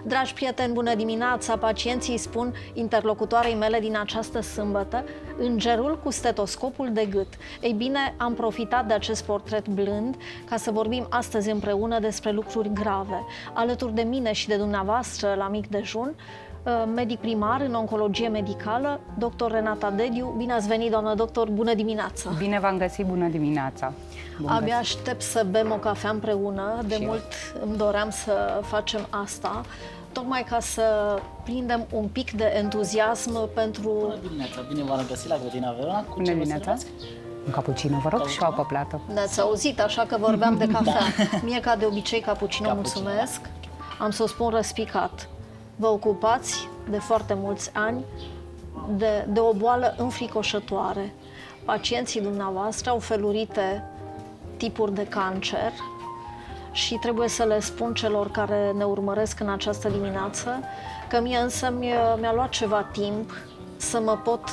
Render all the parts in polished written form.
Dragi prieteni, bună dimineața! Pacienții spun interlocutoarei mele din această sâmbătă, îngerul cu stetoscopul de gât. Ei bine, am profitat de acest portret blând ca să vorbim astăzi împreună despre lucruri grave. Alături de mine și de dumneavoastră la mic dejun, medic primar în oncologie medicală, dr. Renata Dediu. Bine ați venit, doamnă doctor, bună dimineața! Bine v-am găsit, bună dimineața! Abia aștept să bem o cafea împreună, de mult îmi doream să facem asta, tocmai ca să prindem un pic de entuziasm pentru... Bună dimineața, bine v-am găsit la Grădina Verona. Bună dimineața! Un cappuccino, vă rog, și o apă plată. Ne-ați auzit, așa că vorbeam de cafea. Mie, ca de obicei, cappuccino, mulțumesc. Am să o spun răspicat. Vă ocupați de foarte mulți ani de o boală înfricoșătoare. Pacienții dumneavoastră au felurite tipuri de cancer și trebuie să le spun celor care ne urmăresc în această dimineață că mie însă mi-a luat ceva timp să mă pot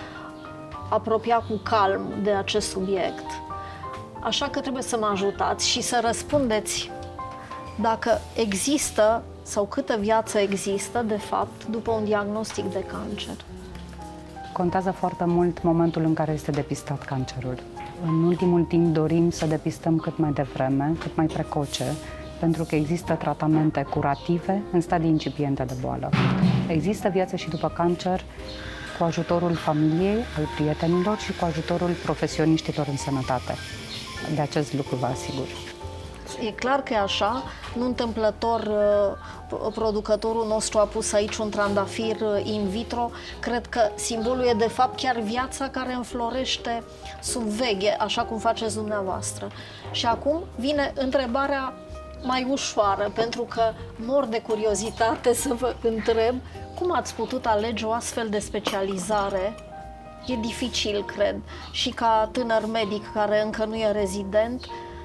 apropia cu calm de acest subiect. Așa că trebuie să mă ajutați și să răspundeți dacă există sau câtă viață există, de fapt, după un diagnostic de cancer. Contează foarte mult momentul în care este depistat cancerul. În ultimul timp dorim să depistăm cât mai devreme, cât mai precoce, pentru că există tratamente curative în stadii incipiente de boală. Există viață și după cancer cu ajutorul familiei, al prietenilor și cu ajutorul profesioniștilor în sănătate. De acest lucru vă asigur. E clar că e așa, nu întâmplător producătorul nostru a pus aici un trandafir in vitro. Cred că simbolul e de fapt chiar viața care înflorește sub veghe, așa cum faceți dumneavoastră. Și acum vine întrebarea mai ușoară, pentru că mor de curiozitate să vă întreb cum ați putut alege o astfel de specializare. E dificil, cred, și ca tânăr medic care încă nu e rezident,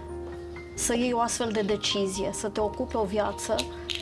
să iei o astfel de decizie, să te ocupi o viață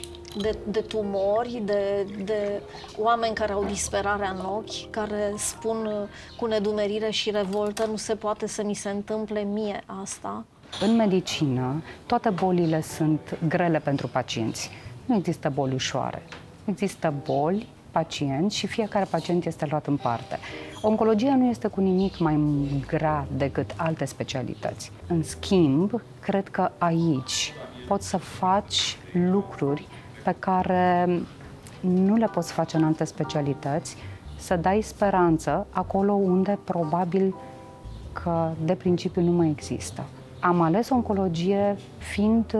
de tumori, de oameni care au disperarea în ochi, care spun cu nedumerire și revoltă, nu se poate să mi se întâmple mie asta. În medicină, toate bolile sunt grele pentru pacienți. Nu există boli ușoare. Există boli, pacienți și fiecare pacient este luat în parte. Oncologia nu este cu nimic mai grea decât alte specialități. În schimb, cred că aici poți să faci lucruri pe care nu le poți face în alte specialități, să dai speranță acolo unde probabil că de principiu nu mai există. Am ales oncologie fiind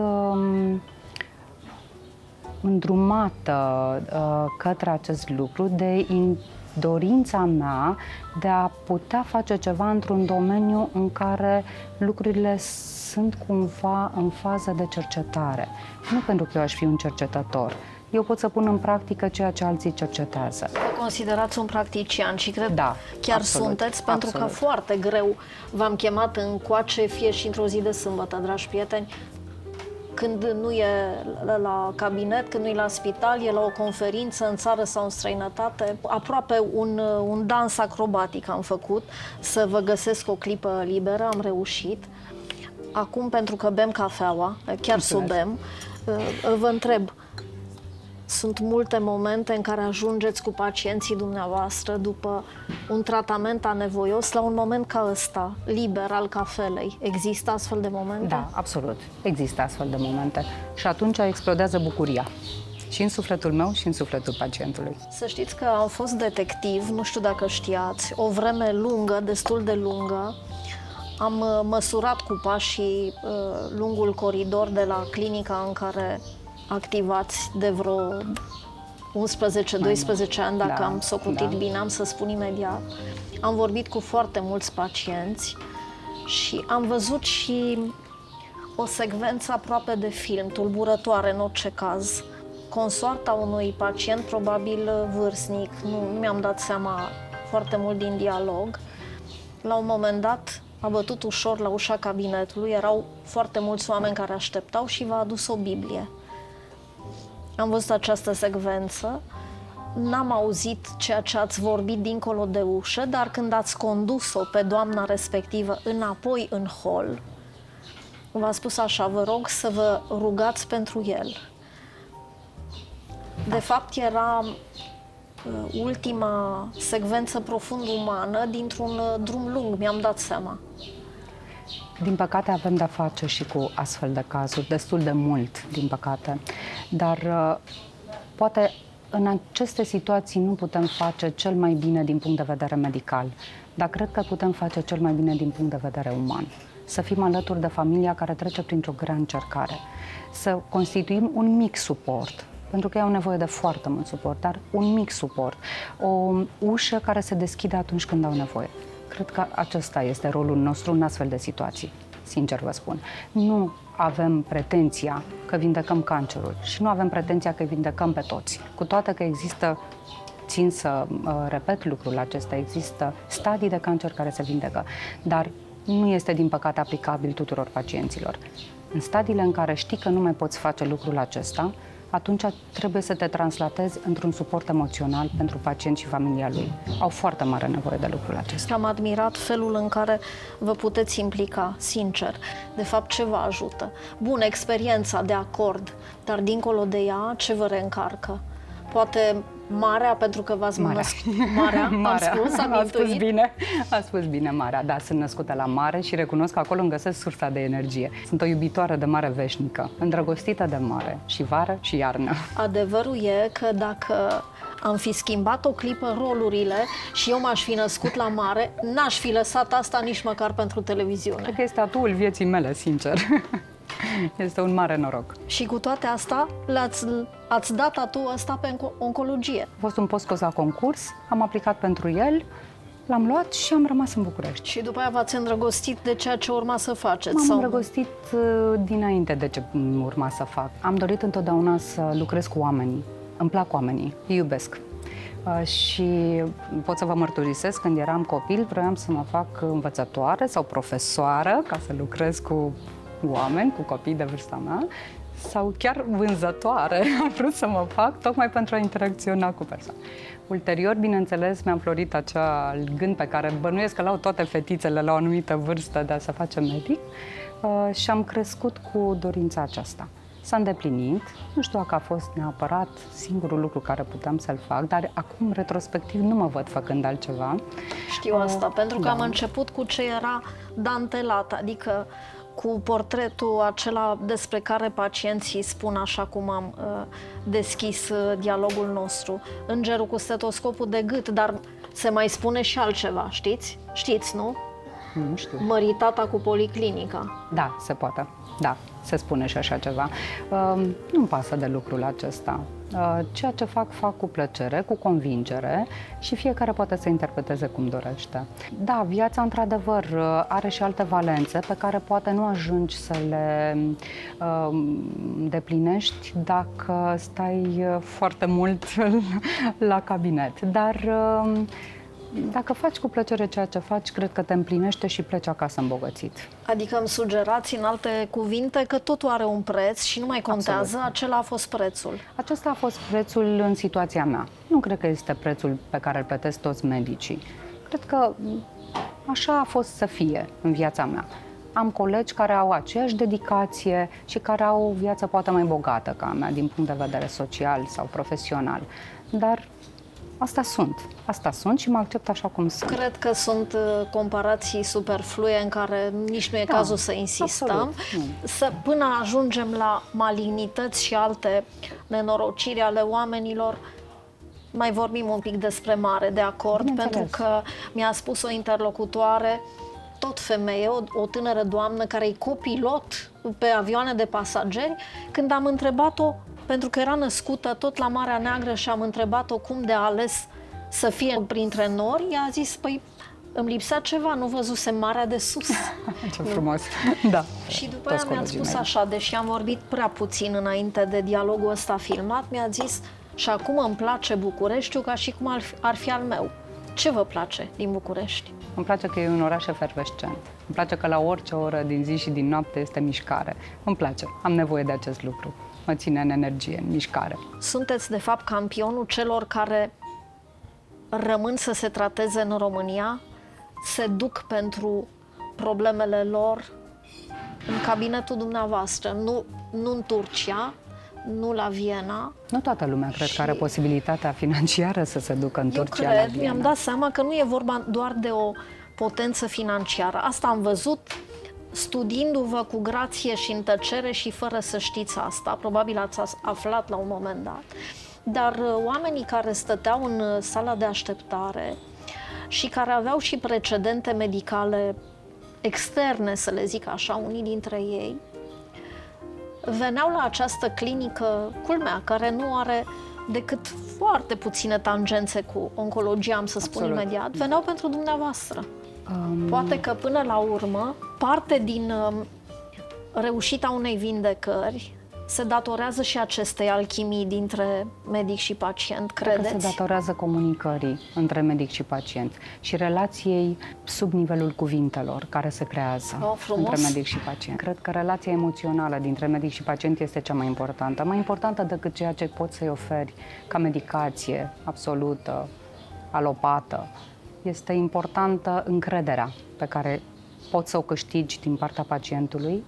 îndrumată către acest lucru de dorința mea de a putea face ceva într-un domeniu în care lucrurile sunt cumva în fază de cercetare. Nu pentru că eu aș fi un cercetător. Eu pot să pun în practică ceea ce alții cercetează. Vă considerați un practician și cred da, chiar absolut, sunteți, pentru că foarte greu v-am chemat încoace, fie și într-o zi de sâmbătă, dragi prieteni, când nu e la cabinet, când nu e la spital, e la o conferință în țară sau în străinătate. Aproape un dans acrobatic am făcut, să vă găsesc o clipă liberă, am reușit. Acum, pentru că bem cafeaua, chiar să o bem, vă întreb, sunt multe momente în care ajungeți cu pacienții dumneavoastră după un tratament anevoios la un moment ca ăsta, liber, al cafelei. Există astfel de momente? Da, absolut. Există astfel de momente. Și atunci explodează bucuria. Și în sufletul meu și în sufletul pacientului. Să știți că am fost detectiv, nu știu dacă știați, o vreme lungă, destul de lungă. Am măsurat cu pașii lungul coridor de la clinica în care activați de vreo 11-12 ani, dacă am socotit bine, am să spun imediat. Am vorbit cu foarte mulți pacienți și am văzut și o secvență aproape de film, tulburătoare în orice caz. Consoarta unui pacient, probabil vârstnic, nu mi-am dat seama foarte mult din dialog. La un moment dat a bătut ușor la ușa cabinetului, erau foarte mulți oameni care așteptau și v-a adus o Biblie. Am văzut această secvență, n-am auzit ceea ce ați vorbit dincolo de ușă, dar când ați condus-o pe doamna respectivă înapoi în hol, v-a spus așa: vă rog să vă rugați pentru el. De fapt, era ultima secvență profund umană dintr-un drum lung, mi-am dat seama. Din păcate avem de-a face și cu astfel de cazuri, destul de mult, din păcate. Dar poate în aceste situații nu putem face cel mai bine din punct de vedere medical, dar cred că putem face cel mai bine din punct de vedere uman. Să fim alături de familia care trece printr-o grea încercare, să constituim un mic suport, pentru că ei au nevoie de foarte mult suport, dar un mic suport, o ușă care se deschide atunci când au nevoie. Cred că acesta este rolul nostru în astfel de situații, sincer vă spun. Nu avem pretenția că vindecăm cancerul și nu avem pretenția că vindecăm pe toți. Cu toate că există, țin să repet lucrul acesta, există stadii de cancer care se vindecă, dar nu este din păcate aplicabil tuturor pacienților. În stadiile în care știi că nu mai poți face lucrul acesta, atunci trebuie să te translatezi într-un suport emoțional pentru pacient și familia lui. Au foarte mare nevoie de lucrul acesta. Am admirat felul în care vă puteți implica, sincer. De fapt, ce vă ajută? Bun, experiența, de acord, dar dincolo de ea, ce vă reîncarcă? Poate marea, pentru că v-ați născut. Marea, am spus bine. A spus bine, marea. Da, sunt născută la mare și recunosc că acolo îmi găsesc sursa de energie. Sunt o iubitoare de mare veșnică, îndrăgostită de mare, și vară și iarnă. Adevărul e că dacă am fi schimbat o clipă rolurile și eu m-aș fi născut la mare, n-aș fi lăsat asta nici măcar pentru televiziune. Cred că este atuul vieții mele, sincer. Este un mare noroc. Și cu toate astea, ați dat atul ăsta pe oncologie. A fost un post la concurs, am aplicat pentru el, l-am luat și am rămas în București. Și după aia v-ați îndrăgostit de ceea ce urma să faceți? M-am îndrăgostit dinainte de ce urma să fac. Am dorit întotdeauna să lucrez cu oamenii. Îmi plac oamenii, îi iubesc. Și pot să vă mărturisesc, când eram copil, vroiam să mă fac învățătoare sau profesoară, ca să lucrez cu oameni, cu copii de vârsta mea, sau chiar vânzătoare, am vrut să mă fac, tocmai pentru a interacționa cu persoane. Ulterior, bineînțeles, mi-am florit acea gând pe care bănuiesc că l-au toate fetițele la o anumită vârstă de a se face medic și am crescut cu dorința aceasta. S-a îndeplinit, nu știu dacă a fost neapărat singurul lucru care puteam să-l fac, dar acum, retrospectiv, nu mă văd făcând altceva. Știu asta, pentru că am început cu ce era dantelat, adică cu portretul acela despre care pacienții spun, așa cum am deschis dialogul nostru, îngerul cu stetoscopul de gât, dar se mai spune și altceva, știți? Știți, nu? Nu știu. Măritata cu policlinica. Da, se poate. Da, se spune și așa ceva. Nu-mi pasă de lucrul acesta. Ceea ce fac cu plăcere, cu convingere și fiecare poate să interpreteze cum dorește. Da, viața într-adevăr are și alte valențe pe care poate nu ajungi să le deplinești dacă stai foarte mult la cabinet. Dar dacă faci cu plăcere ceea ce faci, cred că te împlinește și pleci acasă îmbogățit. Adică îmi sugerați, în alte cuvinte, că totul are un preț și nu mai contează, absolut. Acela a fost prețul. Acesta a fost prețul în situația mea. Nu cred că este prețul pe care îl plătesc toți medicii. Cred că așa a fost să fie în viața mea. Am colegi care au aceeași dedicație și care au o viață poate mai bogată ca a mea, din punct de vedere social sau profesional. Dar Asta sunt și mă accept așa cum sunt. Cred că sunt comparații superflue în care nici nu e cazul să insistăm. Până ajungem la malignități și alte nenorociri ale oamenilor, mai vorbim un pic despre mare, de acord? Pentru că mi-a spus o interlocutoare, tot femeie, o tânără doamnă care e copilot pe avioane de pasageri, când am întrebat-o, pentru că era născută tot la Marea Neagră și am întrebat-o cum de a ales să fie printre nori, ea a zis, păi, îmi lipsea ceva, nu văzusem Marea de Sus. Ce frumos, da. Și după aia mi-a spus așa, deși am vorbit prea puțin înainte de dialogul ăsta filmat, mi-a zis, și acum îmi place Bucureștiul ca și cum ar fi al meu. Ce vă place din București? Îmi place că e un oraș efervescent. Îmi place că la orice oră din zi și din noapte este mișcare. Îmi place, am nevoie de acest lucru. Mă ține în energie, în mișcare. Sunteți, de fapt, campionul celor care rămân să se trateze în România, se duc pentru problemele lor în cabinetul dumneavoastră, nu în Turcia, nu la Viena. Nu toată lumea cred că are posibilitatea financiară să se ducă în Turcia la Viena. Mi-am dat seama că nu e vorba doar de o potență financiară. Asta am văzut studiindu-vă cu grație și în tăcere și fără să știți asta. Probabil ați aflat la un moment dat. Dar oamenii care stăteau în sala de așteptare și care aveau și precedente medicale externe, să le zic așa, unii dintre ei, veneau la această clinică, culmea, care nu are decât foarte puține tangențe cu oncologia, am să spun imediat, veneau pentru dumneavoastră. Poate că până la urmă, parte din reușita unei vindecări se datorează și acestei alchimii dintre medic și pacient, credeți? Că se datorează comunicării între medic și pacient și relației sub nivelul cuvintelor care se creează între medic și pacient. Cred că relația emoțională dintre medic și pacient este cea mai importantă, mai importantă decât ceea ce poți să-i oferi ca medicație absolută, alopată. Este importantă încrederea pe care poți să o câștigi din partea pacientului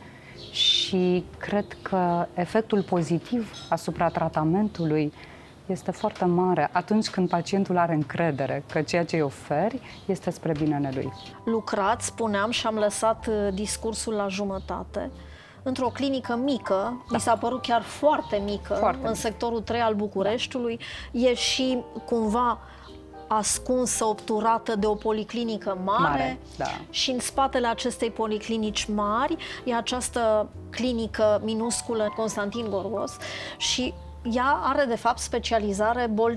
și cred că efectul pozitiv asupra tratamentului este foarte mare atunci când pacientul are încredere că ceea ce îi oferi este spre binele lui. Lucrați, spuneam, și am lăsat discursul la jumătate, într-o clinică mică, mi s-a părut chiar foarte mică, în sectorul 3 al Bucureștiului, e și cumva ascunsă, obturată de o policlinică mare și în spatele acestei policlinici mari e această clinică minusculă Constantin Gorgos și ea are de fapt specializare boli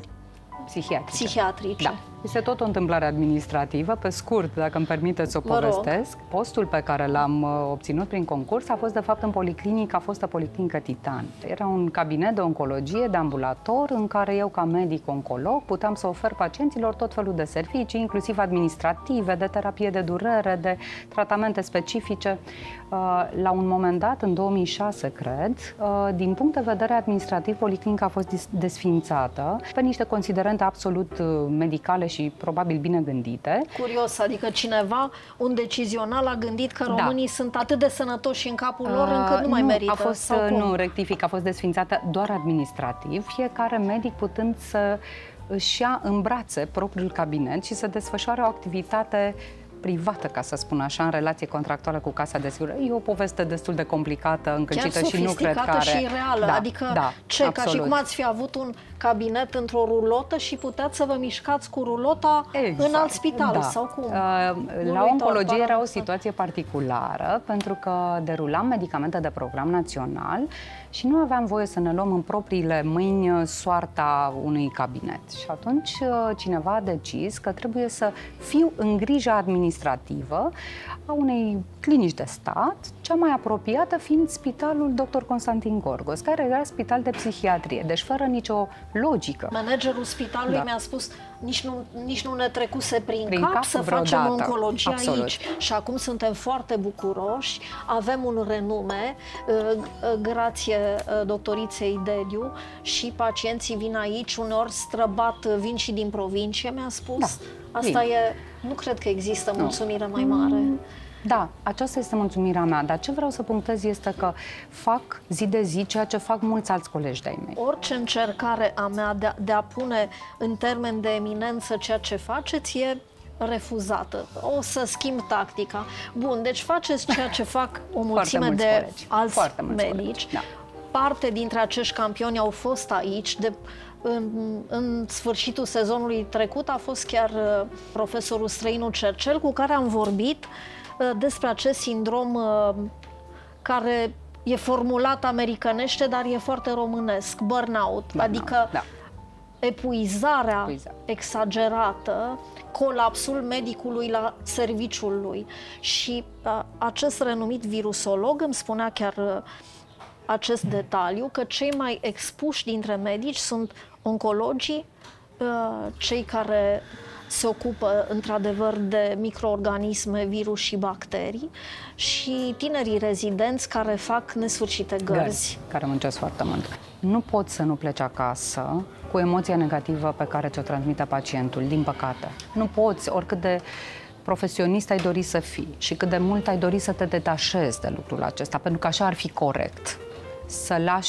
psihiatrice. Da. Este tot o întâmplare administrativă, pe scurt, dacă îmi permiteți să o povestesc. Postul pe care l-am obținut prin concurs a fost de fapt în policlinică, a fost o policlinică Titan. Era un cabinet de oncologie, de ambulator, în care eu, ca medic-oncolog, puteam să ofer pacienților tot felul de servicii, inclusiv administrative, de terapie de durere, de tratamente specifice. La un moment dat, în 2006, cred, din punct de vedere administrativ, policlinica a fost desființată pe niște considerente absolut medicale și probabil bine gândite. Curios, adică cineva, un decizional, a gândit că românii sunt atât de sănătoși în capul lor încât nu mai merită. Nu, rectific, a fost desființată doar administrativ, fiecare medic putând să își ia în brațe propriul cabinet și să desfășoare o activitate privată, ca să spun așa, în relație contractuală cu Casa de Asigurări. E o poveste destul de complicată, încălcită și nu cred că are... și reală, adică ca și cum ați fi avut un cabinet într-o rulotă și puteți să vă mișcați cu rulota în alt spital sau cum? La oncologie era o situație particulară, pentru că derulam medicamente de program național și nu aveam voie să ne luăm în propriile mâini soarta unui cabinet. Și atunci cineva a decis că trebuie să fiu în grija administrativă a unei clinici de stat, cea mai apropiată fiind spitalul Dr. Constantin Gorgos, care era spital de psihiatrie, deci fără nicio logică. Managerul spitalului mi-a spus nici nu ne trecuse prin cap să facem oncologie aici. Și acum suntem foarte bucuroși, avem un renume, grație doctoriței Dediu, și pacienții vin aici, uneori străbat, vin și din provincie, mi-a spus. Asta e, nu cred că există mulțumire mai mare. Da, aceasta este mulțumirea mea, dar ce vreau să punctez este că fac zi de zi ceea ce fac mulți alți colegi de-ai mei. Orice încercare a mea de a pune în termen de eminență ceea ce faceți e refuzată. O să schimb tactica. Bun, deci faceți ceea ce fac o mulțime de alți medici. Parte dintre acești campioni au fost aici, în sfârșitul sezonului trecut a fost chiar profesorul Străinu Cercel, cu care am vorbit despre acest sindrom care e formulat americanește, dar e foarte românesc, burnout, adică epuizarea exagerată, colapsul medicului la serviciul lui. Și acest renumit virusolog îmi spunea chiar acest detaliu, că cei mai expuși dintre medici sunt oncologii, cei care se ocupă într-adevăr de microorganisme, virus și bacterii, și tinerii rezidenți care fac nesfârșite gărzi. Care muncesc foarte mult. Nu poți să nu pleci acasă cu emoția negativă pe care ți-o transmite pacientul, din păcate. Nu poți, oricât de profesionist ai dori să fii și cât de mult ai dori să te detașezi de lucrul acesta, pentru că așa ar fi corect. Să lași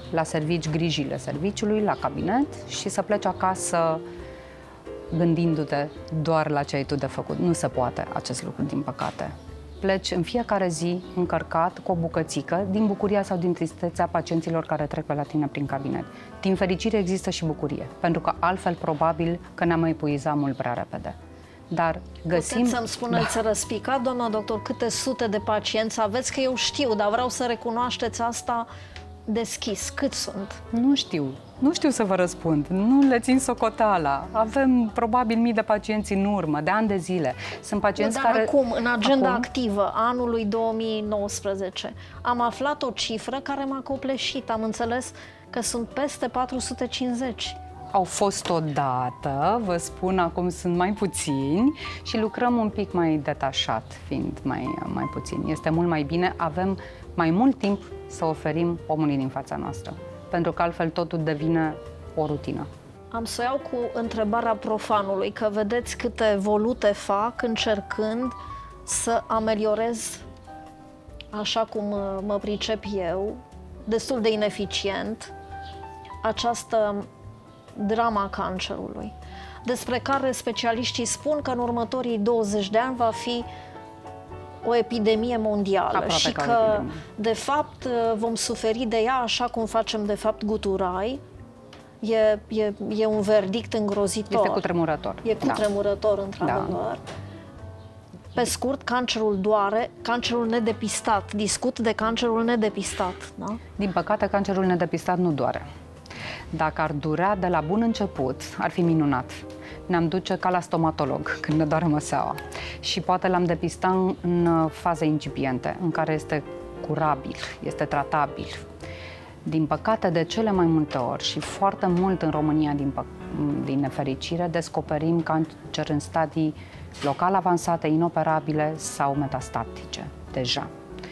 la servici grijile serviciului, la cabinet și să pleci acasă gândindu-te doar la ce ai tu de făcut. Nu se poate acest lucru, din păcate. Pleci în fiecare zi încărcat cu o bucățică din bucuria sau din tristețea pacienților care trec pe la tine prin cabinet. Din fericire există și bucurie, pentru că altfel probabil că ne-am epuizat mult prea repede. Dar găsim... Puteți să-mi spuneți răspicat, doamna doctor, câte sute de pacienți aveți? Că eu știu, dar vreau să recunoașteți asta deschis. Cât sunt? Nu știu. Nu știu să vă răspund. Nu le țin socoteala. Avem probabil mii de pacienți în urmă, de ani de zile. Sunt pacienți dar care... acum, în agenda activă anului 2019, am aflat o cifră care m-a copleșit. Am înțeles că sunt peste 450. Au fost odată, vă spun, acum sunt mai puțini și lucrăm un pic mai detașat, fiind mai puțini. Este mult mai bine, avem mai mult timp să oferim omului din fața noastră, pentru că altfel totul devine o rutină. Am să iau cu întrebarea profanului, că vedeți câte volute fac încercând să ameliorez, așa cum mă pricep eu, destul de ineficient, această drama cancerului, despre care specialiștii spun că în următorii 20 de ani va fi o epidemie mondială. Aproape și că, de fapt, vom suferi de ea așa cum facem, de fapt, guturai. E un verdict îngrozitor. Este cutremurător. E cutremurător, într-adevăr. Da. Pe scurt, cancerul doare, cancerul nedepistat. Discut de cancerul nedepistat, da? Din păcate, cancerul nedepistat nu doare. Dacă ar durea de la bun început, ar fi minunat. Ne-am duce ca la stomatolog când ne doare măseaua și poate l-am depistat în faze incipiente, în care este curabil, este tratabil. Din păcate, de cele mai multe ori și foarte mult în România, din nefericire, descoperim cancer în stadii local avansate, inoperabile sau metastatice, deja.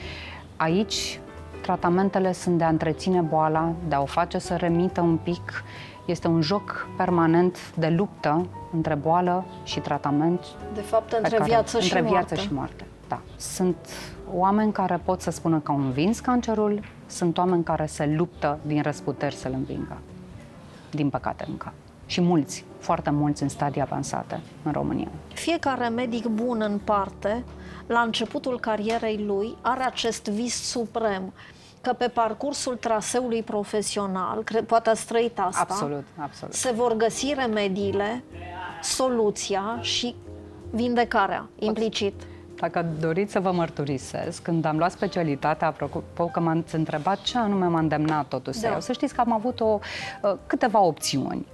Aici, tratamentele sunt de a întreține boala, de a o face să remită un pic. Este un joc permanent de luptă între boală și tratament. De fapt, între viață și moarte. Între viață și moarte, da. Sunt oameni care pot să spună că au învins cancerul, sunt oameni care se luptă din răsputeri să-l învingă. Din păcate încă. Și mulți, foarte mulți în stadii avansate în România. Fiecare medic bun în parte, la începutul carierei lui, are acest vis suprem, că pe parcursul traseului profesional, poate ați trăit asta, absolut, absolut, se vor găsi remediile, soluția și vindecarea, implicit. Dacă doriți să vă mărturisesc, când am luat specialitatea, apropo că m-ați întrebat ce anume m-a îndemnat totuși să iau, să știți că am avut câteva opțiuni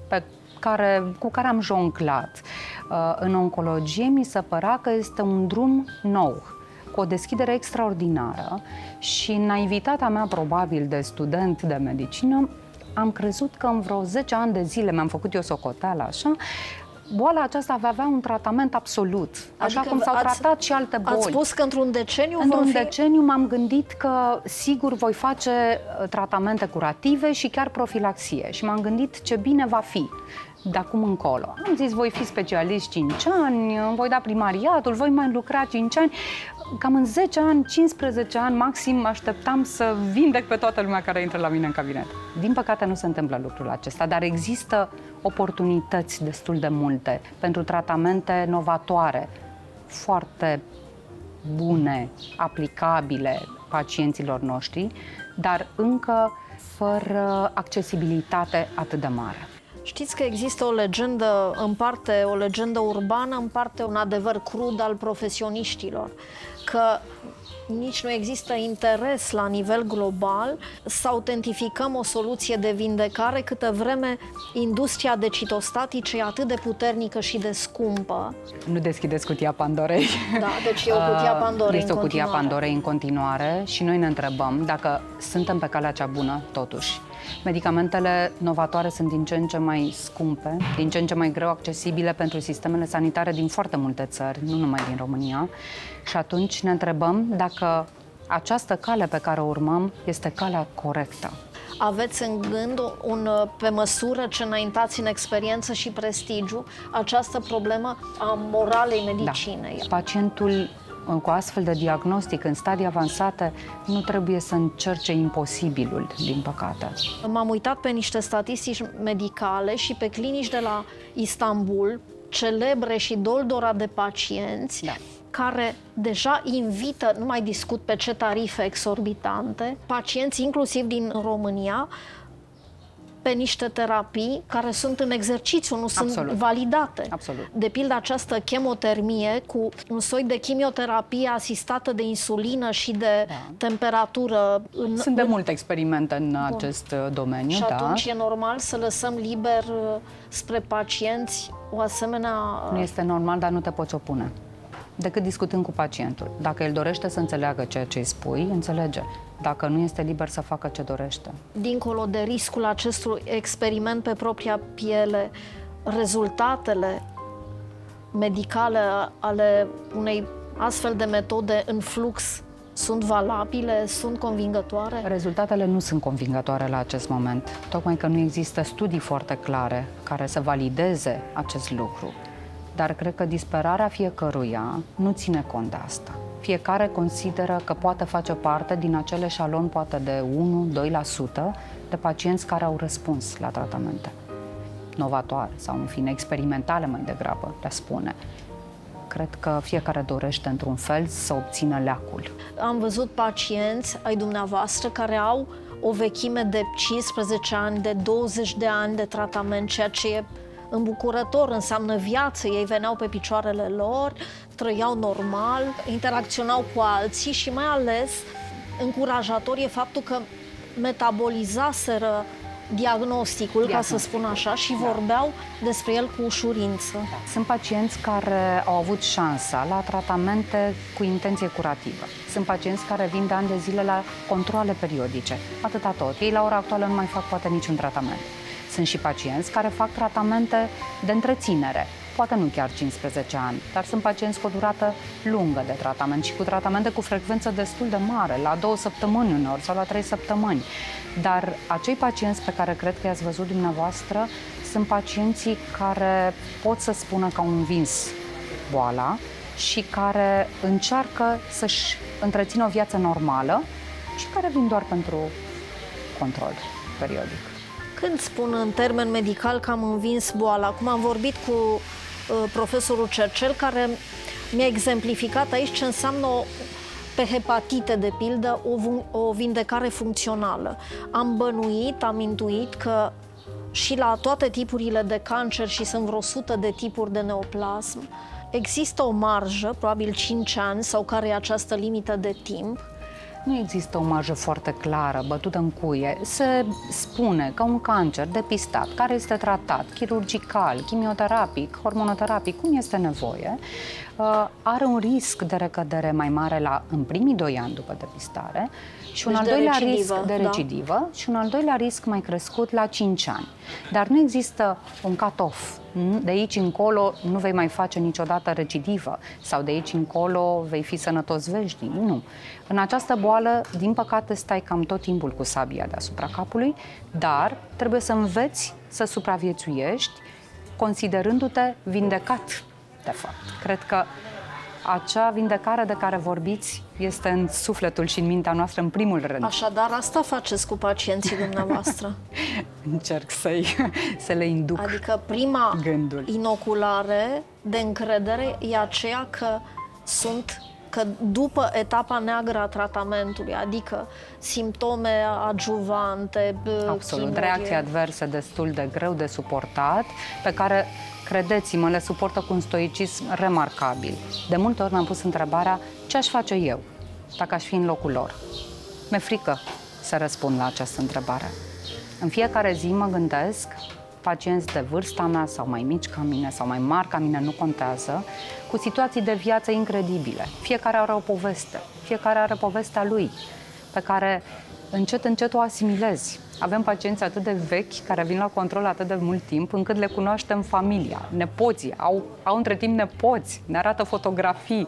cu care am jonclat. În oncologie mi se părea că este un drum nou, cu o deschidere extraordinară și în naivitatea mea, probabil, de student de medicină, am crezut că în vreo 10 ani de zile, mi-am făcut eu socoteală așa, boala aceasta va avea un tratament absolut, așa cum s-au tratat și alte boli. Ați spus că într-un deceniu Într-un deceniu m-am gândit că sigur voi face tratamente curative și chiar profilaxie și m-am gândit ce bine va fi de acum încolo. Am zis, voi fi specialist 5 ani, voi da primariatul, voi mai lucra 5 ani. Cam în 10 ani, 15 ani maxim așteptam să vindec pe toată lumea care intră la mine în cabinet. Din păcate nu se întâmplă lucrul acesta, dar există oportunități destul de multe pentru tratamente novatoare, foarte bune, aplicabile pacienților noștri, dar încă fără accesibilitate atât de mare. Știți că există o legendă, în parte o legendă urbană, în parte un adevăr crud al profesioniștilor, că nici nu există interes la nivel global să autentificăm o soluție de vindecare câtă vreme industria de citostatice e atât de puternică și de scumpă. Nu deschideți cutia Pandorei. Da, deci e o cutia Pandorei este o cutia Pandorei în continuare și noi ne întrebăm dacă suntem pe calea cea bună, totuși. Medicamentele novatoare sunt din ce în ce mai scumpe, din ce în ce mai greu accesibile pentru sistemele sanitare din foarte multe țări, nu numai din România. Și atunci ne întrebăm dacă această cale pe care o urmăm este calea corectă. Aveți în gând, pe măsură ce înaintați în experiență și prestigiu, această problemă a moralei medicinei? Da. Pacientul cu astfel de diagnostic în stadii avansate nu trebuie să încerce imposibilul, din păcate. M-am uitat pe niște statistici medicale și pe clinici de la Istanbul, celebre și doldora de pacienți, care deja invită, nu mai discut pe ce tarife exorbitante, pacienți inclusiv din România, pe niște terapii care sunt în exercițiu, nu sunt validate. Absolut. De pildă această chemotermie cu un soi de chimioterapie asistată de insulină și de temperatură. Sunt de multe experimente în acest domeniu. Și atunci e normal să lăsăm liber spre pacienți o asemenea... Nu este normal, dar nu te poți opune. Decât discutând cu pacientul. Dacă el dorește să înțeleagă ceea ce îi spui, înțelege. Dacă nu, este liber să facă ce dorește. Dincolo de riscul acestui experiment pe propria piele, rezultatele medicale ale unei astfel de metode în flux sunt valabile, sunt convingătoare? Rezultatele nu sunt convingătoare la acest moment, tocmai că nu există studii foarte clare care să valideze acest lucru. Dar cred că disperarea fiecăruia nu ține cont de asta. Fiecare consideră că poate face parte din acel eșalon, poate de 1-2% de pacienți care au răspuns la tratamente novatoare sau, în fine, experimentale mai degrabă, le spune. Cred că fiecare dorește, într-un fel, să obțină leacul. Am văzut pacienți ai dumneavoastră care au o vechime de 15 ani, de 20 de ani de tratament, ceea ce e îmbucurător, înseamnă viață. Ei veneau pe picioarele lor, trăiau normal, interacționau cu alții și mai ales încurajator e faptul că metabolizaseră diagnosticul, ca să spun așa, și vorbeau despre el cu ușurință. Sunt pacienți care au avut șansa la tratamente cu intenție curativă. Sunt pacienți care vin de ani de zile la controale periodice. Atâta tot. Ei, la ora actuală, nu mai fac poate niciun tratament. Sunt și pacienți care fac tratamente de întreținere, poate nu chiar 15 ani, dar sunt pacienți cu o durată lungă de tratament și cu tratamente cu frecvență destul de mare, la 2 săptămâni uneori sau la 3 săptămâni. Dar acei pacienți pe care cred că i-ați văzut dumneavoastră sunt pacienții care pot să spună că au învins boala și care încearcă să-și întrețină o viață normală și care vin doar pentru control periodic. Când spun în termen medical că am învins boala, acum am vorbit cu profesorul Cercel, care mi-a exemplificat aici ce înseamnă pe hepatite, de pildă, o vindecare funcțională. Am bănuit, am intuit că și la toate tipurile de cancer, și sunt vreo 100 de tipuri de neoplasm, există o marjă, probabil 5 ani, sau care e această limită de timp. Nu există o marjă foarte clară, bătută în cuie. Se spune că un cancer depistat, care este tratat chirurgical, chimioterapic, hormonoterapic, cum este nevoie, are un risc de recădere mai mare în primii 2 ani după depistare și un al doilea risc de recidivă și un al doilea risc mai crescut la 5 ani. Dar nu există un cut-off. De aici încolo nu vei mai face niciodată recidivă sau de aici încolo vei fi sănătos veșnic. Nu. În această boală, din păcate, stai cam tot timpul cu sabia deasupra capului, dar trebuie să înveți să supraviețuiești considerându-te vindecat, de fapt. Cred că acea vindecare de care vorbiți este în sufletul și în mintea noastră în primul rând. Așadar, asta faceți cu pacienții dumneavoastră? Încerc să le induc. Adică prima gândul. Inoculare de încredere e aceea că după etapa neagră a tratamentului, adică simptome adjuvante, absolut, reacții adverse destul de greu de suportat, pe care, credeți-mă, le suportă cu un stoicism remarcabil. De multe ori mi-am pus întrebarea, ce aș face eu dacă aș fi în locul lor? Mi-e frică să răspund la această întrebare. În fiecare zi mă gândesc, pacienți de vârsta mea sau mai mici ca mine sau mai mari ca mine, nu contează, cu situații de viață incredibile. Fiecare are o poveste, fiecare are povestea lui, pe care încet, încet o asimilezi. Avem pacienți atât de vechi, care vin la control atât de mult timp, încât le cunoaștem familia, nepoții, au între timp nepoți, ne arată fotografii,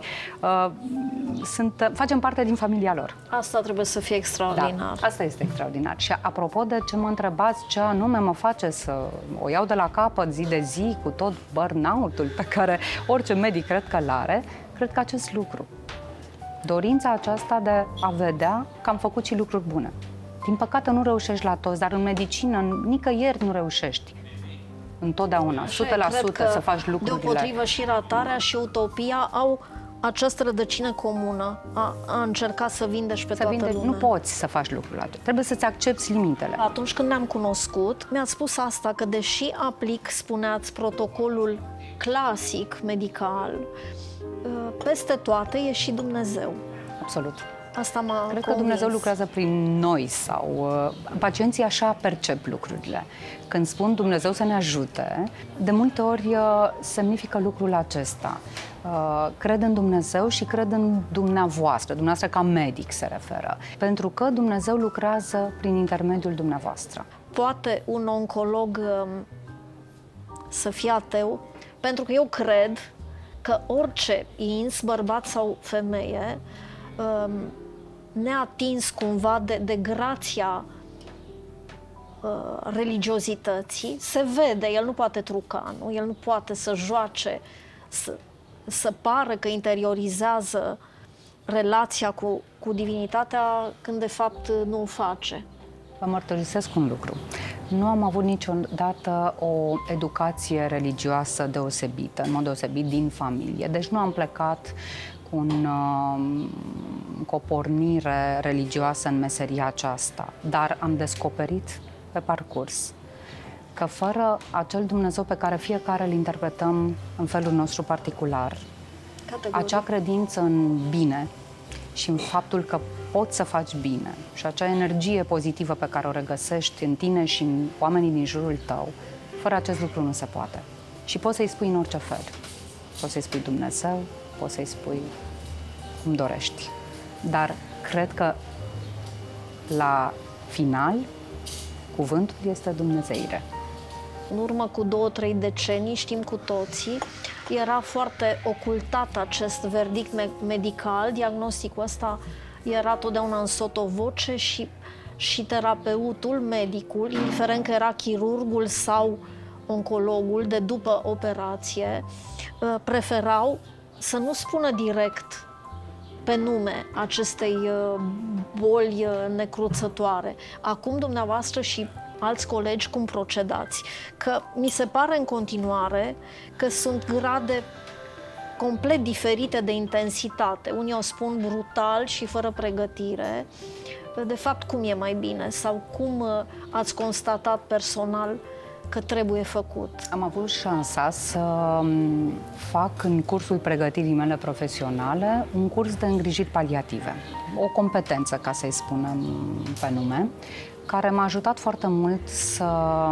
facem parte din familia lor. Asta trebuie să fie extraordinar. Da, asta este extraordinar. Și apropo de ce mă întrebați, ce anume mă face să o iau de la capăt zi de zi, cu tot burnout-ul pe care orice medic cred că l-are, cred că acest lucru. Dorința aceasta de a vedea că am făcut și lucruri bune. Din păcate nu reușești la toți, dar în medicină nicăieri nu reușești. Întotdeauna, 100% să faci lucrurile. Deopotrivă și ratarea și utopia au această rădăcină comună, a încerca să vindești pe toată lumea. Nu poți să faci lucrul acesta. Trebuie să-ți accepti limitele. Atunci când ne-am cunoscut, mi-ați spus asta, că deși aplic, spuneați, protocolul clasic medical, peste toate e și Dumnezeu. Absolut. Asta m-a Cred convins. că Dumnezeu lucrează prin noi sau pacienții așa percep lucrurile. Când spun Dumnezeu să ne ajute, de multe ori semnifică lucrul acesta. Cred în Dumnezeu și cred în dumneavoastră ca medic se referă, pentru că Dumnezeu lucrează prin intermediul dumneavoastră. Poate un oncolog să fie ateu? Pentru că eu cred că orice ins, bărbat sau femeie, neatins cumva de grația religiozității, se vede, el nu poate truca, nu? El nu poate să joace, să pară că interiorizează relația cu divinitatea când de fapt nu o face. Vă mărturisesc un lucru. Nu am avut niciodată o educație religioasă deosebită, în mod deosebit din familie. Deci nu am plecat cu o pornire religioasă în meseria aceasta, dar am descoperit pe parcurs că fără acel Dumnezeu pe care fiecare îl interpretăm în felul nostru particular, acea credință în bine și în faptul că poți să faci bine și acea energie pozitivă pe care o regăsești în tine și în oamenii din jurul tău, fără acest lucru nu se poate. Și poți să-i spui în orice fel. Poți să-i spui Dumnezeu, poți să-i spui cum dorești. Dar cred că la final cuvântul este dumnezeire. În urmă cu 2-3 decenii, știm cu toții, era foarte ocultat acest verdict medical, diagnosticul ăsta era totdeauna în sotovoce și terapeutul, medicul, indiferent că era chirurgul sau oncologul de după operație, preferau să nu spună direct pe nume acestei boli necruțătoare. Acum dumneavoastră și alți colegi cum procedați? Că mi se pare în continuare că sunt grade complet diferite de intensitate. Unii o spun brutal și fără pregătire. De fapt, cum e mai bine? Sau cum ați constatat personal că trebuie făcut? Am avut șansa să fac în cursul pregătirii mele profesionale un curs de îngrijiri paliative. O competență, ca să-i spunem pe nume, care m-a ajutat foarte mult să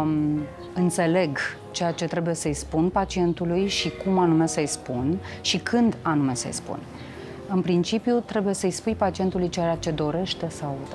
înțeleg ceea ce trebuie să-i spun pacientului și cum anume să-i spun și când anume să-i spun. În principiu, trebuie să-i spui pacientului ceea ce dorește să audă.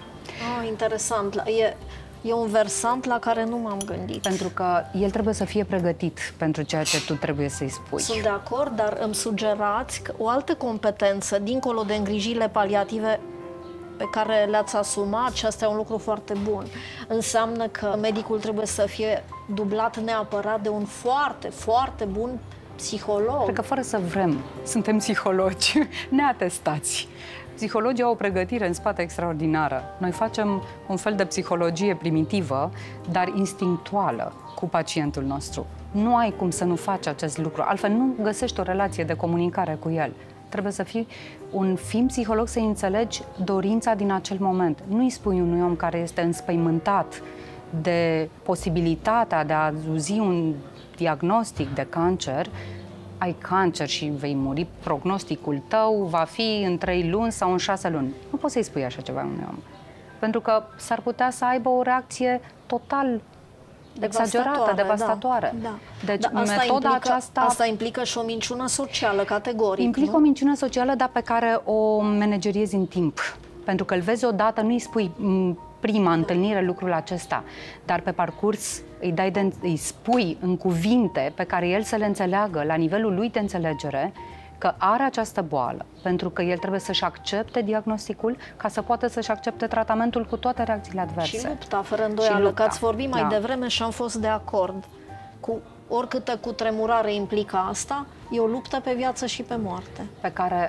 Interesant. E un versant la care nu m-am gândit. Pentru că el trebuie să fie pregătit pentru ceea ce tu trebuie să-i spui. Sunt de acord, dar îmi sugerați că o altă competență, dincolo de îngrijirile paliative pe care le-ați asumat, și asta e un lucru foarte bun, înseamnă că medicul trebuie să fie dublat neapărat de un foarte, foarte bun psiholog. Cred că fără să vrem, suntem psihologi neatestați. Psihologii au o pregătire în spate extraordinară. Noi facem un fel de psihologie primitivă, dar instinctuală cu pacientul nostru. Nu ai cum să nu faci acest lucru, altfel nu găsești o relație de comunicare cu el. Trebuie să fii un psiholog, să înțelegi dorința din acel moment. Nu-i spui unui om care este înspăimântat de posibilitatea de a auzi un diagnostic de cancer: ai cancer și vei muri, prognosticul tău va fi în 3 luni sau în 6 luni. Nu poți să-i spui așa ceva unui om. Pentru că s-ar putea să aibă o reacție total exagerată, devastatoare. Da. Deci metoda aceasta... Asta implică și o minciună socială, categoric. Implică o minciună socială, dar pe care o manageriezi în timp. Pentru că îl vezi odată, nu îi spui prima întâlnire lucrul acesta, dar pe parcurs îi spui în cuvinte pe care el să le înțeleagă la nivelul lui de înțelegere că are această boală, pentru că el trebuie să-și accepte diagnosticul ca să poată să-și accepte tratamentul cu toate reacțiile adverse. Și lupta, fără îndoială, că ați vorbit mai devreme și am fost de acord. Cu oricâtă cutremurare implică asta, e o luptă pe viață și pe moarte. Pe care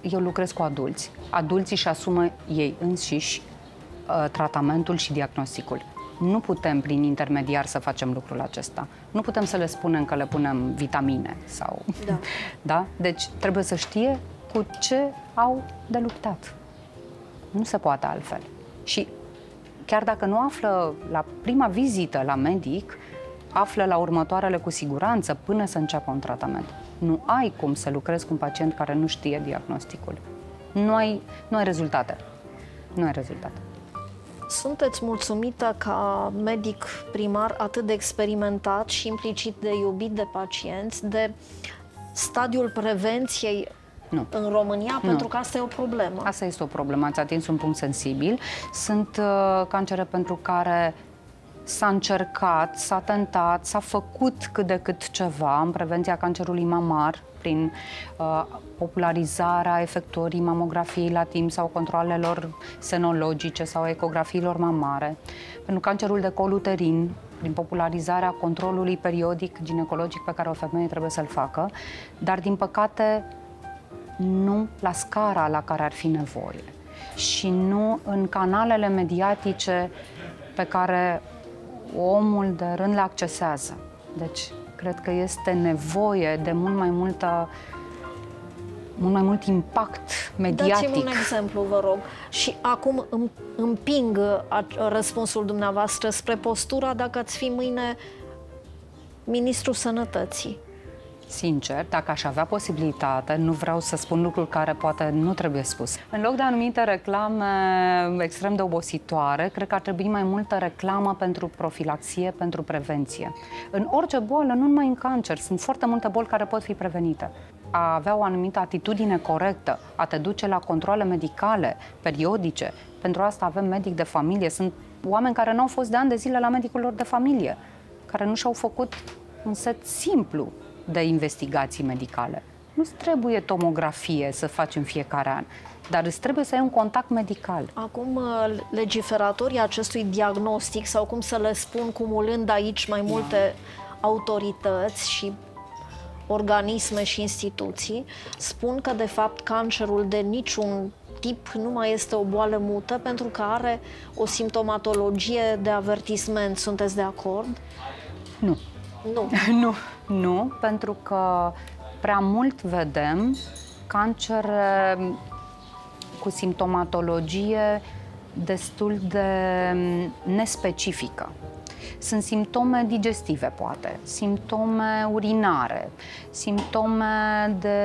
eu lucrez cu adulți. Adulții își asumă ei înșiși tratamentul și diagnosticul. Nu putem prin intermediar să facem lucrul acesta. Nu putem să le spunem că le punem vitamine sau... Da. Da? Deci trebuie să știe cu ce au de luptat. Nu se poate altfel. Și chiar dacă nu află la prima vizită la medic, află la următoarele cu siguranță până să înceapă un tratament. Nu ai cum să lucrezi cu un pacient care nu știe diagnosticul. Nu ai rezultate. Nu ai rezultate. Sunteți mulțumită ca medic primar atât de experimentat și implicit de iubit de pacienți, de stadiul prevenției în România? Pentru că asta e o problemă. Asta este o problemă. Ați atins un punct sensibil. Sunt cancere pentru care s-a încercat, s-a tentat, s-a făcut cât de cât ceva în prevenția cancerului mamar, prin popularizarea efectuării mamografiei la timp sau controalelor senologice sau ecografiilor mamare. Pentru cancerul de col uterin, prin popularizarea controlului periodic ginecologic pe care o femeie trebuie să-l facă, dar din păcate nu la scara la care ar fi nevoie și nu în canalele mediatice pe care omul de rând le accesează. Deci, cred că este nevoie de mult mai mult impact mediatic. Dați-mi un exemplu, vă rog. Și acum împing răspunsul dumneavoastră spre postura dacă ați fi mâine ministrul sănătății. Sincer, dacă aș avea posibilitate, nu vreau să spun lucruri care poate nu trebuie spus. În loc de anumite reclame extrem de obositoare, cred că ar trebui mai multă reclamă pentru profilaxie, pentru prevenție. În orice boală, nu numai în cancer, sunt foarte multe boli care pot fi prevenite. A avea o anumită atitudine corectă, a te duce la controale medicale, periodice. Pentru asta avem medic de familie. Sunt oameni care nu au fost de ani de zile la medicul lor de familie, care nu și-au făcut un set simplu de investigații medicale. Nu-ți trebuie tomografie să faci în fiecare an, dar îți trebuie să ai un contact medical. Acum, legiferatorii acestui diagnostic, sau cum să le spun, cumulând aici mai multe autorități și organisme și instituții, spun că, de fapt, cancerul de niciun tip nu mai este o boală mută pentru că are o simptomatologie de avertisment. Sunteți de acord? Nu. Nu. Nu, pentru că prea mult vedem cancere cu simptomatologie destul de nespecifică. Sunt simptome digestive, poate, simptome urinare, simptome de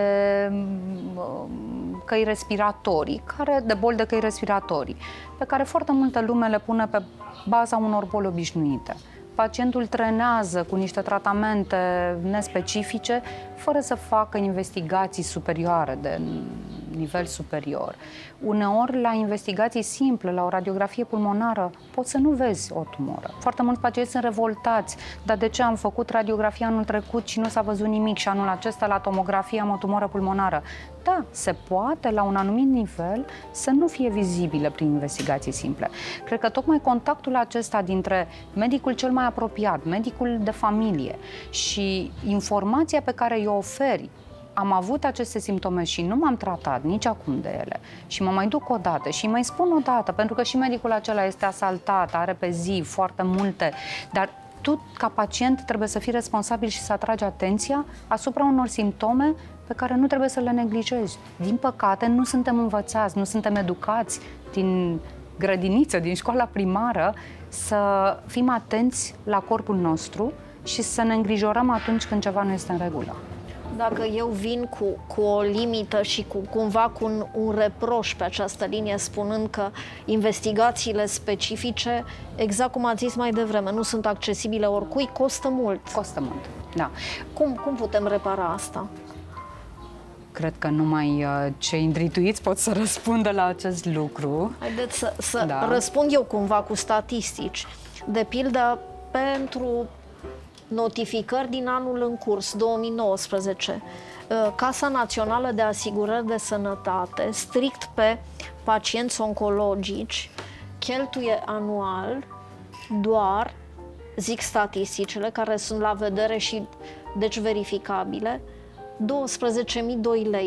căi respiratorii, de boli de căi respiratorii, pe care foarte multă lume le pune pe baza unor boli obișnuite. Pacientul trenează cu niște tratamente nespecifice, fără să facă investigații superioare, de nivel superior. Uneori, la investigații simple, la o radiografie pulmonară, poți să nu vezi o tumoră. Foarte mulți pacienți sunt revoltați. Dar de ce am făcut radiografia anul trecut și nu s-a văzut nimic și anul acesta la tomografie am o tumoră pulmonară? Da, se poate, la un anumit nivel, să nu fie vizibilă prin investigații simple. Cred că tocmai contactul acesta dintre medicul cel mai apropiat, medicul de familie și informația pe care i-o oferi, am avut aceste simptome și nu m-am tratat nici acum de ele și mă mai duc o dată și mai spun o dată, pentru că și medicul acela este asaltat, are pe zi foarte multe, dar tu, ca pacient, trebuie să fii responsabil și să atragi atenția asupra unor simptome pe care nu trebuie să le neglijezi. Din păcate, nu suntem învățați, nu suntem educați din grădiniță, din școala primară, să fim atenți la corpul nostru și să ne îngrijorăm atunci când ceva nu este în regulă. Dacă eu vin cu o limită și cumva cu un reproș pe această linie, spunând că investigațiile specifice, exact cum ați zis mai devreme, nu sunt accesibile oricui, costă mult. Costă mult, da. Cum putem repara asta? Cred că numai cei îndrituiți pot să răspundă la acest lucru. Haideți să răspund eu cumva cu statistici. De pildă, pentru notificări din anul în curs, 2019, Casa Națională de Asigurări de Sănătate, strict pe pacienți oncologici, cheltuie anual doar, zic statisticile, care sunt la vedere și deci verificabile, 12.002 lei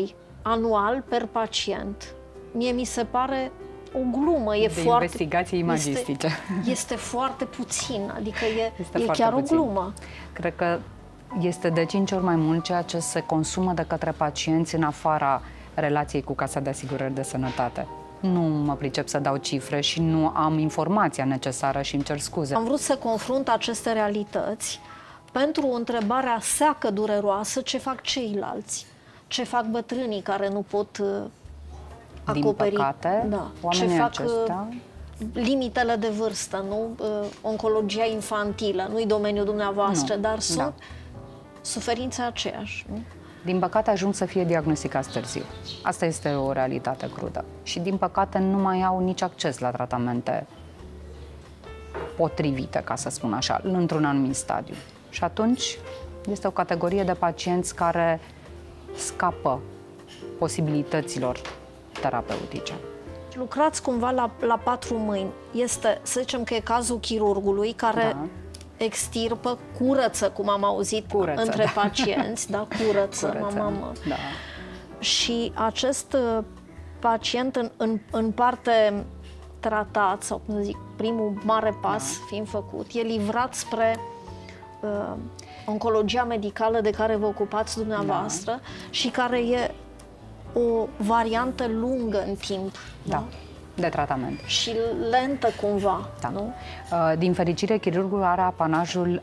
anual per pacient. Mie mi se pare o glumă. E de foarte, investigații imagistice. Este foarte puțin, adică e foarte chiar puțin. o glumă. Cred că este de 5 ori mai mult ceea ce se consumă de către pacienți în afara relației cu Casa de Asigurări de Sănătate. Nu mă pricep să dau cifre și nu am informația necesară și îmi cer scuze. Am vrut să confrunt aceste realități pentru întrebarea seacă dureroasă: ce fac ceilalți? Ce fac bătrânii care nu pot acoperi? Din păcate, Ce fac acestea... limitele de vârstă, nu? Oncologia infantilă, nu-i domeniul dumneavoastră, dar sunt suferințe aceeași, nu? Din păcate ajung să fie diagnosticați târziu. Asta este o realitate crudă. Și din păcate nu mai au nici acces la tratamente potrivite, ca să spun așa, într-un anumit stadiu. Și atunci este o categorie de pacienți care scapă posibilităților terapeutice. Lucrați cumva la patru mâini. Este, să zicem că e cazul chirurgului care extirpă, curăță, cum am auzit, între pacienți, curăță. Da. Și acest pacient în parte tratat, sau cum să zic, primul mare pas fiind făcut, e livrat spre oncologia medicală de care vă ocupați dumneavoastră și care e o variantă lungă în timp. De tratament. Și lentă cumva, nu? Din fericire, chirurgul are apanajul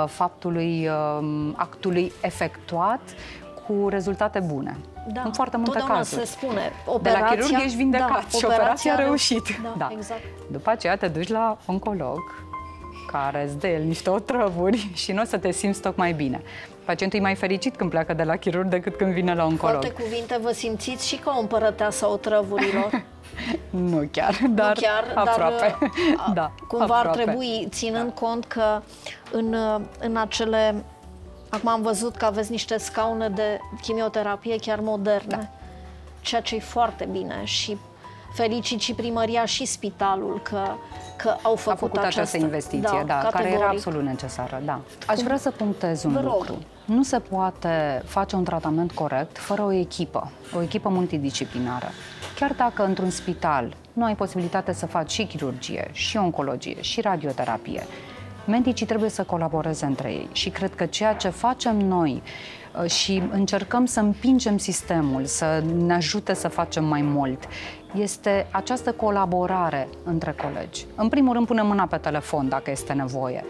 actului efectuat cu rezultate bune. În foarte multe cazuri. Se spune, de la chirurg ești vindecat și operația a reușit. Exact. După aceea te duci la oncolog, care îți dă el niște otrăvuri și nu o să te simți tocmai bine. Pacientul e mai fericit când pleacă de la chirurg decât când vine la oncolog. Cu alte cuvinte, vă simțiți și ca o împărăteasă a otrăvurilor? Nu chiar, dar aproape. Cumva ar trebui, ținând cont că în acele... Acum am văzut că aveți niște scaune de chimioterapie chiar moderne, ceea ce e foarte bine și felicit și primăria și spitalul că au făcut această investiție, care era absolut necesară. Aș vrea să punctez un lucru. Nu se poate face un tratament corect fără o echipă multidisciplinară. Chiar dacă într-un spital nu ai posibilitate să faci și chirurgie, și oncologie, și radioterapie, medicii trebuie să colaboreze între ei și cred că ceea ce facem noi și încercăm să împingem sistemul, să ne ajute să facem mai mult, este această colaborare între colegi. În primul rând, punem mâna pe telefon dacă este nevoie.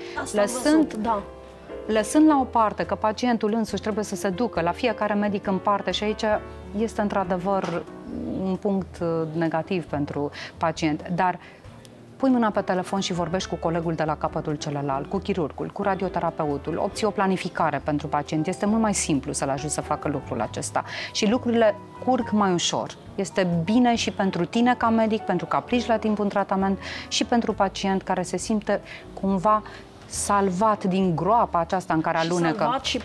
Lăsând la o parte că pacientul însuși trebuie să se ducă la fiecare medic în parte și aici este într-adevăr un punct negativ pentru pacient, dar pui mâna pe telefon și vorbești cu colegul de la capătul celălalt, cu chirurgul, cu radioterapeutul, obții o planificare pentru pacient. Este mult mai simplu să-l ajuți să facă lucrul acesta și lucrurile curg mai ușor. Este bine și pentru tine ca medic, pentru că aplici la timp un tratament și pentru pacient care se simte cumva salvat din groapa aceasta în care alunecă. Salvat și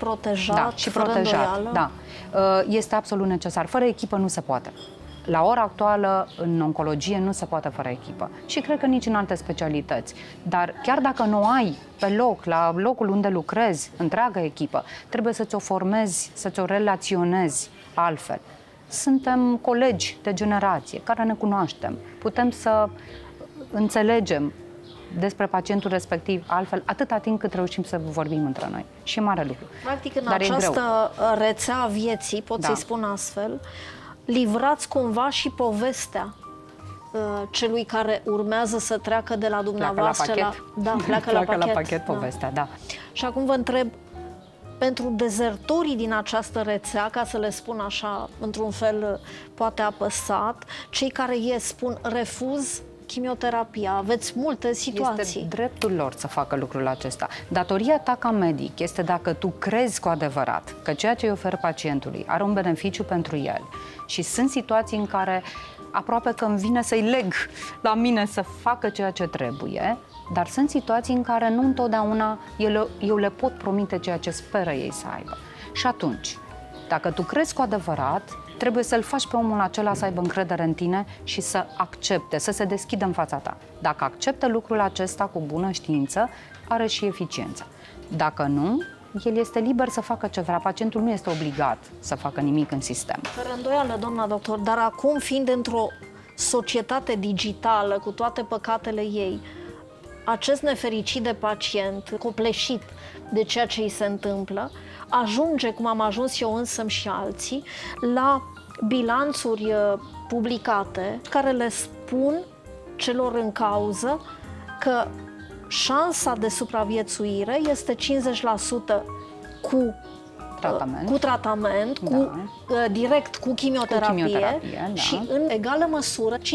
protejat, este absolut necesar. Fără echipă nu se poate. La ora actuală, în oncologie, nu se poate fără echipă. Și cred că nici în alte specialități. Dar chiar dacă nu ai pe loc, la locul unde lucrezi, întreagă echipă, trebuie să ți-o formezi, să ți-o relaționezi altfel. Suntem colegi de generație care ne cunoaștem. Putem să înțelegem despre pacientul respectiv altfel, atâta timp cât reușim să vorbim între noi. Și e mare lucru. Practic, în această rețea a vieții, pot să-i spun astfel, livrați cumva și povestea celui care urmează să treacă de la dumneavoastră pleacă la pachet povestea, Și acum vă întreb, pentru dezertorii din această rețea, ca să le spun așa, într-un fel poate apăsat, cei care spun refuz chimioterapia, aveți multe situații. Este dreptul lor să facă lucrul acesta. Datoria ta ca medic este, dacă tu crezi cu adevărat că ceea ce îi ofer pacientului are un beneficiu pentru el și sunt situații în care aproape că îmi vine să-i leg la mine să facă ceea ce trebuie, dar sunt situații în care nu întotdeauna eu le pot promite ceea ce speră ei să aibă. Și atunci, dacă tu crezi cu adevărat, trebuie să-l faci pe omul acela să aibă încredere în tine și să accepte, să se deschidă în fața ta. Dacă acceptă lucrul acesta cu bună știință, are și eficiență. Dacă nu, el este liber să facă ce vrea, pacientul nu este obligat să facă nimic în sistem. Fără îndoială, doamna doctor, dar acum, fiind într-o societate digitală cu toate păcatele ei, acest nefericit de pacient, copleșit de ceea ce îi se întâmplă, ajunge, cum am ajuns eu însămi și alții, la bilanțuri publicate care le spun celor în cauză că șansa de supraviețuire este 50% cu tratament, direct cu chimioterapie, și în egală măsură 50%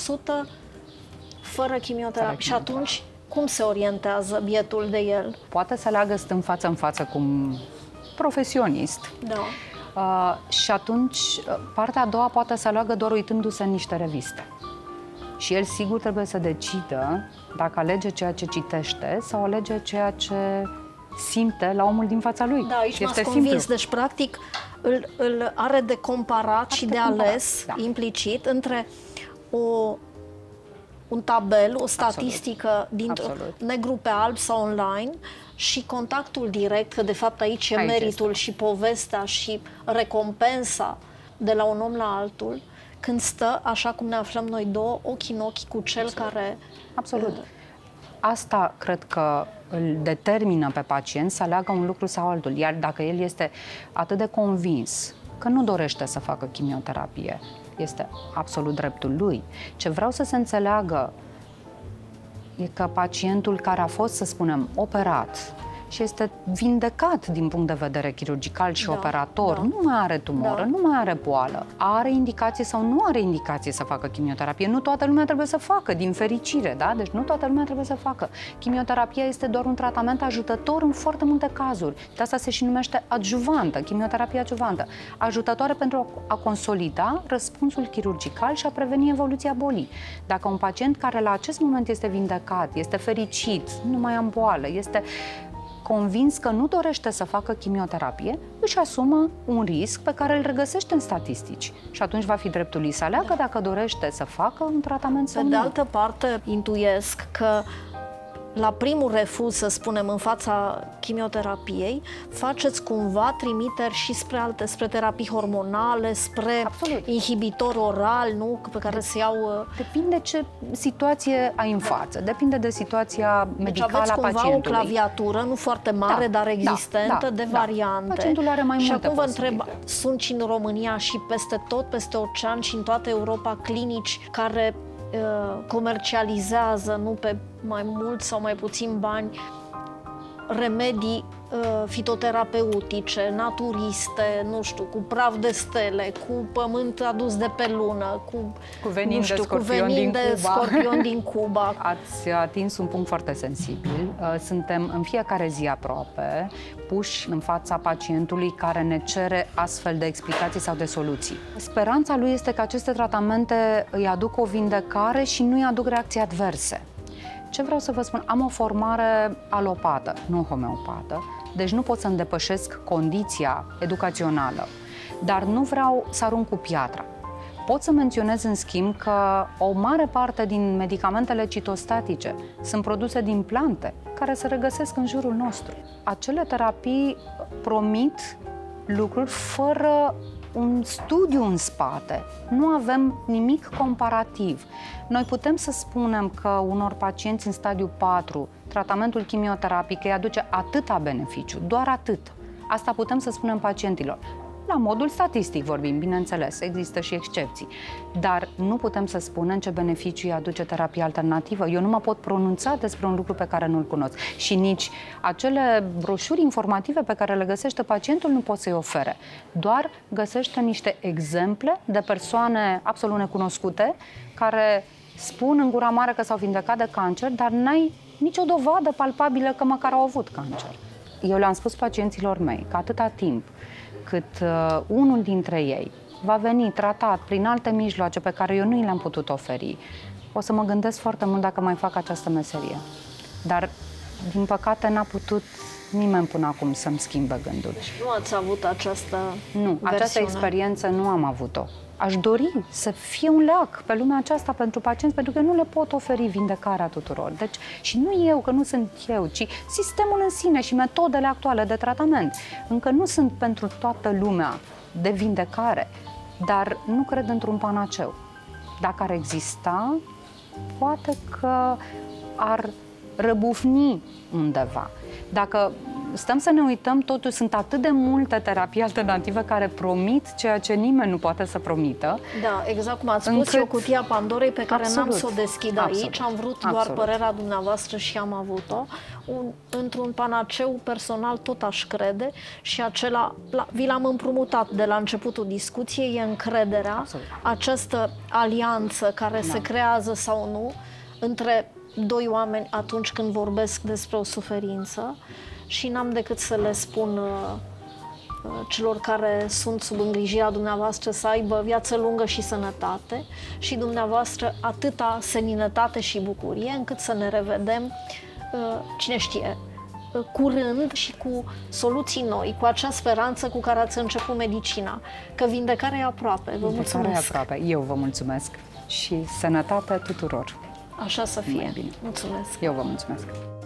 fără chimioterapie. Și atunci, cum se orientează bietul de el? Poate să aleagă stând față în față cu un profesionist. Da. Și atunci, partea a doua poate să aleagă doar uitându-se în niște reviste. Și el sigur trebuie să decidă dacă alege ceea ce citește sau alege ceea ce simte la omul din fața lui. Da, aici m-ați convins. Deci, practic, îl are de comparat și de ales, implicit, între un tabel, o statistică dintr-o negru pe alb sau online și contactul direct, că de fapt aici e meritul și povestea și recompensa de la un om la altul, când stă, așa cum ne aflăm noi două, ochi în ochi cu cel care... Absolut. Asta cred că îl determină pe pacient să aleagă un lucru sau altul. Iar dacă el este atât de convins că nu dorește să facă chimioterapie, este absolut dreptul lui. Ce vreau să se înțeleagă e că pacientul care a fost, să spunem, operat și este vindecat din punct de vedere chirurgical și operator, nu mai are tumoră, nu mai are boală, are indicație sau nu are indicație să facă chimioterapie. Nu toată lumea trebuie să facă, din fericire, da? Deci nu toată lumea trebuie să facă. Chimioterapia este doar un tratament ajutător în foarte multe cazuri. De asta se și numește adjuvantă, chimioterapie adjuvantă. Ajutătoare pentru a consolida răspunsul chirurgical și a preveni evoluția bolii. Dacă un pacient care la acest moment este vindecat, este fericit, nu mai am boală, este convins că nu dorește să facă chimioterapie, își asumă un risc pe care îl regăsește în statistici. Și atunci va fi dreptul lui să aleagă dacă dorește să facă un tratament sau nu. Pe de altă parte, intuiesc că la primul refuz, să spunem, în fața chimioterapiei, faceți cumva trimiteri și spre terapii hormonale, spre inhibitor oral, nu? Pe care se iau... Depinde ce situație ai în față, depinde de situația medicală a pacientului. Deci aveți cumva o claviatură, nu foarte mare, dar existentă, de variante. Pacientul are mai multe acum vă întreb, sunt și în România și peste tot, peste ocean și în toată Europa, clinici care comercializează, nu pe mai mult sau mai puțin bani, remedii fitoterapeutice, naturiste, nu știu, cu praf de stele, cu pământ adus de pe lună, cu venin de scorpion din Cuba. Ați atins un punct foarte sensibil. Suntem în fiecare zi aproape puși în fața pacientului care ne cere astfel de explicații sau de soluții. Speranța lui este că aceste tratamente îi aduc o vindecare și nu îi aduc reacții adverse. Ce vreau să vă spun? Am o formare alopată, nu homeopată, deci nu pot să-mi depășesc condiția educațională, dar nu vreau să arunc cu piatra. Pot să menționez, în schimb, că o mare parte din medicamentele citostatice sunt produse din plante care se regăsesc în jurul nostru. Acele terapii promit lucruri fără un studiu în spate. Nu avem nimic comparativ. Noi putem să spunem că unor pacienți în stadiu 4, tratamentul chimioterapic îi aduce atâta beneficiu, doar atât. Asta putem să spunem pacientilor. La modul statistic vorbim, bineînțeles, există și excepții, dar nu putem să spunem ce beneficii aduce terapia alternativă. Eu nu mă pot pronunța despre un lucru pe care nu-l cunosc și nici acele broșuri informative pe care le găsește pacientul nu pot să-i ofere. Doar găsește niște exemple de persoane absolut necunoscute care spun în gura mare că s-au vindecat de cancer, dar n-ai nicio dovadă palpabilă că măcar au avut cancer. Eu le-am spus pacienților mei că atâta timp cât unul dintre ei va veni tratat prin alte mijloace pe care eu nu le-am putut oferi, o să mă gândesc foarte mult dacă mai fac această meserie. Dar din păcate, n-a putut nimeni până acum să-mi schimbe gândul. Nu ați avut această Această experiență nu am avut-o. Aș dori să fie un leac pe lumea aceasta pentru pacienți, pentru că nu le pot oferi vindecarea tuturor. Deci, și nu eu, că nu sunt eu, ci sistemul în sine și metodele actuale de tratament. Încă nu sunt pentru toată lumea de vindecare, dar nu cred într-un panaceu. Dacă ar exista, poate că ar răbufni undeva. Dacă stăm să ne uităm, totuși sunt atât de multe terapii alternative care promit ceea ce nimeni nu poate să promită. Da, exact cum ați spus, e o cutie a Pandorei pe care n-am să o deschid aici. Am vrut doar părerea dumneavoastră și am avut-o. Într-un panaceu personal tot aș crede și acela, vi l-am împrumutat de la începutul discuției, e încrederea, această alianță care se creează sau nu între doi oameni atunci când vorbesc despre o suferință. Și n-am decât să le spun celor care sunt sub îngrijirea dumneavoastră să aibă viață lungă și sănătate și dumneavoastră atâta seninătate și bucurie încât să ne revedem, cine știe, curând și cu soluții noi, cu acea speranță cu care ați început medicina, că vindecarea e aproape. Vă mulțumesc! Vindecarea e aproape. Eu vă mulțumesc și sănătate tuturor! Așa să fie! Mulțumesc! Eu vă mulțumesc!